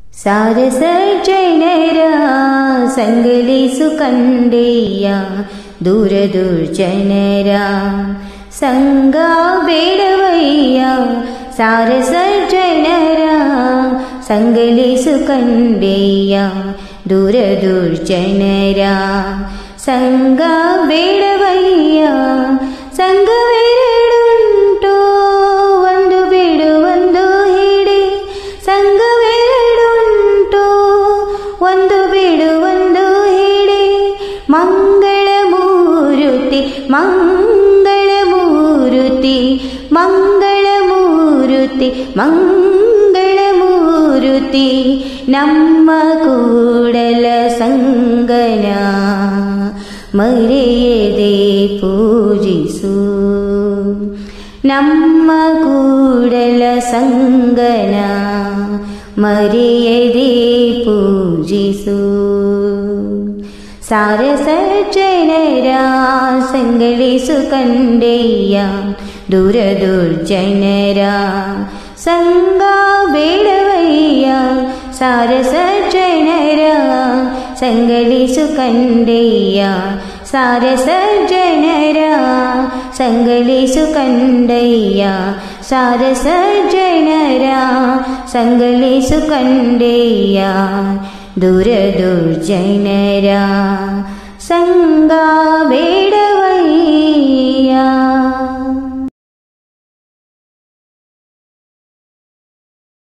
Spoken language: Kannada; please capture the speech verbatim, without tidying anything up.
ಸಾರಸಜ್ಜನರ ಸಂಗಲಿಸು ಕಂಡೆಯ ದೂರ ದುರ್ಜನರ ಸಂಗ ಬೇಡವಯ್ಯ ಸಾರಸಜ್ಜನರ ಸಂಗಲಿಸು ಕಂಡೆಯ ದೂರ ದುರ್ಜನರ ಸಂಗ ಬೇಡವಯ್ಯ ಸಂಗವೆರಡುಂಟು ಒಂದು ಬಿಡು ಒಂದು ಹಿಡಿ ಸಂಗವೆರಡುಂಟು ಒಂದು ಬಿಡು ಒಂದು ಹಿಡಿ ಮಂಗಳ ಮೂರುತಿ ಮಂಗಳ ಮೂರುತಿ ಮಂಗಳ ಮೂರುತಿ ಮಂಗಳ ಮೂರುತಿ ನಮ್ಮ ಕೂಡಲ ಸಂಗನ ಮರೆಯದೆ ಪೂಜಿಸು ನಮ್ಮ ಕೂಡಲ ಸಂಗನ ಮರೆಯದೆ ಪೂಜಿಸು ಸಾರಸಜ್ಜನರ ಸಂಗಲಿಸು ಕಂಡೆಯ ದೂರ ದುರ್ಜನರ ಸಂಗ ಬೇಡವಯ್ಯ ಸಾರಸಜ್ಜನರ ಸಂಗಲಿಸು ಕಂಡೆಯ ಸಾರಸಜ್ಜನರ ಸಂಗಲಿಸು ಕಂಡೆಯ ಸಾರಸಜ್ಜನರ ಸಂಗಲಿಸು ಕಂಡೆಯ ದೂರ ದುರ್ಜನರ ಸಂಗ ಬೇಡವಯ್ಯ.